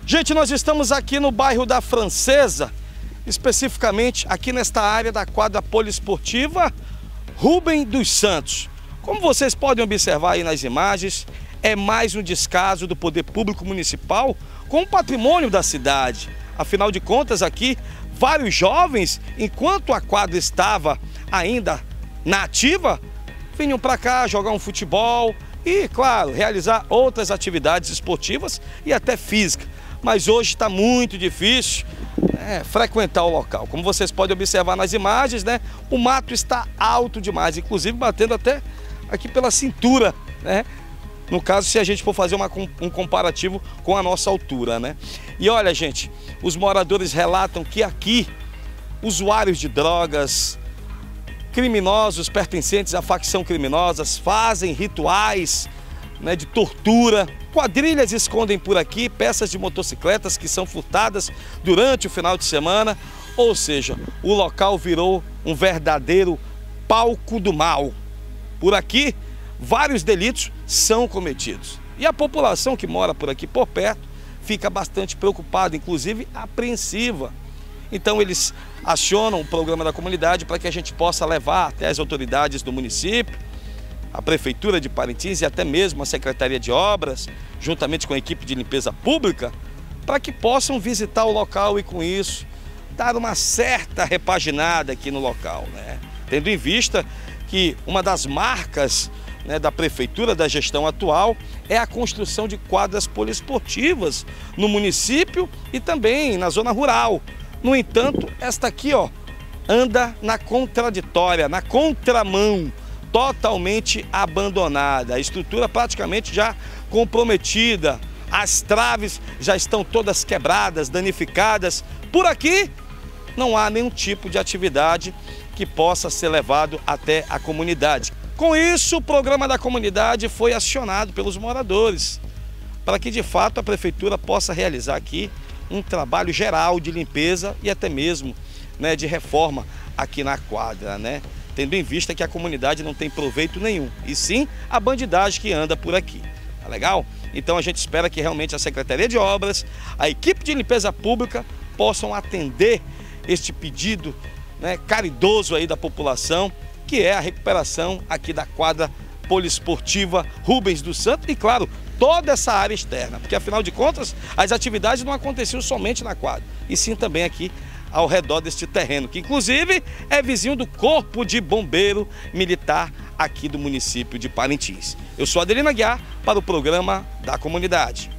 Gente, nós estamos aqui no bairro da Francesa, especificamente aqui nesta área da quadra poliesportiva Rubem dos Santos. Como vocês podem observar aí nas imagens, é mais um descaso do poder público municipal com o patrimônio da cidade. Afinal de contas, aqui, vários jovens, enquanto a quadra estava ainda na ativa, vinham para cá jogar um futebol e, claro, realizar outras atividades esportivas e até física. Mas hoje está muito difícil frequentar o local. Como vocês podem observar nas imagens, né, o mato está alto demais, inclusive batendo até aqui pela cintura, né? No caso, se a gente for fazer um comparativo com a nossa altura, né? E olha, gente, os moradores relatam que aqui usuários de drogas, criminosos pertencentes à facção criminosas fazem rituais, né, de tortura. Quadrilhas escondem por aqui peças de motocicletas que são furtadas durante o final de semana. Ou seja, o local virou um verdadeiro palco do mal. Por aqui, vários delitos são cometidos. E a população que mora por aqui, por perto, fica bastante preocupada, inclusive apreensiva. Então eles acionam o programa da comunidade para que a gente possa levar até as autoridades do município, a Prefeitura de Parintins e até mesmo a Secretaria de Obras, juntamente com a equipe de limpeza pública, para que possam visitar o local e com isso dar uma certa repaginada aqui no local, né? Tendo em vista que uma das marcas, né, da Prefeitura, da gestão atual, é a construção de quadras poliesportivas no município e também na zona rural. No entanto, esta aqui, ó, anda na contraditória, na contramão, totalmente abandonada, a estrutura praticamente já comprometida, as traves já estão todas quebradas, danificadas. Por aqui não há nenhum tipo de atividade que possa ser levado até a comunidade. Com isso, o programa da comunidade foi acionado pelos moradores, para que de fato a Prefeitura possa realizar aqui um trabalho geral de limpeza e até mesmo, né, de reforma aqui na quadra, né? Tendo em vista que a comunidade não tem proveito nenhum, e sim a bandidagem que anda por aqui. Tá legal? Então a gente espera que realmente a Secretaria de Obras, a equipe de limpeza pública possam atender este pedido, né, caridoso aí da população, que é a recuperação aqui da quadra poliesportiva Rubens dos Santos e, claro, toda essa área externa, porque afinal de contas as atividades não aconteciam somente na quadra, e sim também aqui ao redor deste terreno, que inclusive é vizinho do Corpo de Bombeiro Militar aqui do município de Parintins. Eu sou Adelino Aguiar para o programa da comunidade.